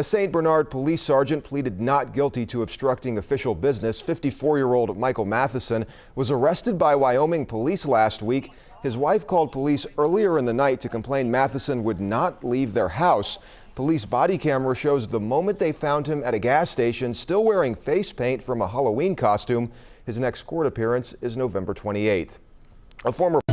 A St. Bernard police sergeant pleaded not guilty to obstructing official business. 54-year-old Michael Matheson was arrested by Wyoming police last week. His wife called police earlier in the night to complain Matheson would not leave their house. Police body camera shows the moment they found him at a gas station, still wearing face paint from a Halloween costume. His next court appearance is November 28th. A former